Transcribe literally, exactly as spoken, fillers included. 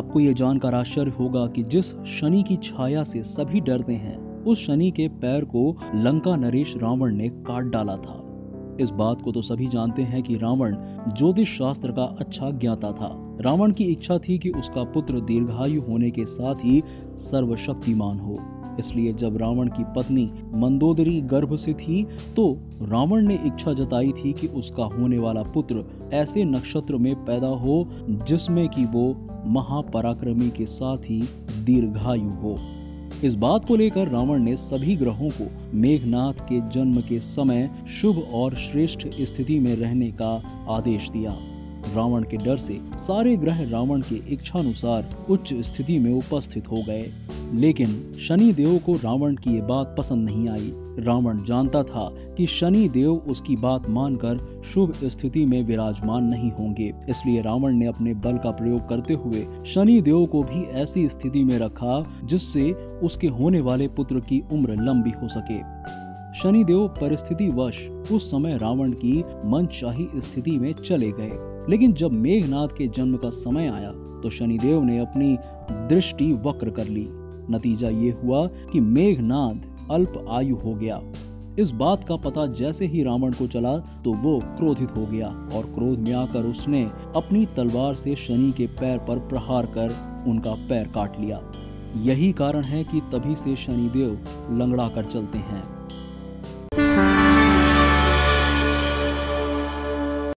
आपको ये जानकर आश्चर्य होगा कि जिस शनि की छाया से सभी डरते हैं, उस शनि के पैर को लंका नरेश रावण ने काट डाला था। इस बात को तो सभी जानते हैं कि रावण ज्योतिष शास्त्र का अच्छा ज्ञाता था। रावण की इच्छा थी कि उसका पुत्र दीर्घायु होने के साथ ही सर्वशक्तिमान हो। इसलिए जब रावण की पत्नी मंदोदरी गर्भ से थी तो रावण ने इच्छा जताई थी कि उसका होने वाला पुत्र ऐसे नक्षत्र में पैदा हो जिसमें कि वो महापराक्रमी के साथ ही दीर्घायु हो। इस बात को लेकर रावण ने सभी ग्रहों को मेघनाद के जन्म के समय शुभ और श्रेष्ठ स्थिति में रहने का आदेश दिया। रावण के डर से सारे ग्रह रावण की इच्छानुसार उच्च स्थिति में उपस्थित हो गए, लेकिन शनि देव को रावण की ये बात पसंद नहीं आई। रावण जानता था कि शनि देव उसकी बात मानकर शुभ स्थिति में विराजमान नहीं होंगे, इसलिए रावण ने अपने बल का प्रयोग करते हुए शनि देव को भी ऐसी स्थिति में रखा जिससे उसके होने वाले पुत्र की उम्र लंबी हो सके। शनि देव परिस्थितिवश उस समय रावण की मनचाही स्थिति में चले गए, लेकिन जब मेघनाद के जन्म का समय आया तो शनिदेव ने अपनी दृष्टि वक्र कर ली। नतीजा ये हुआ कि मेघनाद अल्प आयु हो गया। इस बात का पता जैसे ही रावण को चला तो वो क्रोधित हो गया और क्रोध में आकर उसने अपनी तलवार से शनि के पैर पर प्रहार कर उनका पैर काट लिया। यही कारण है कि तभी से शनिदेव लंगड़ा कर चलते हैं।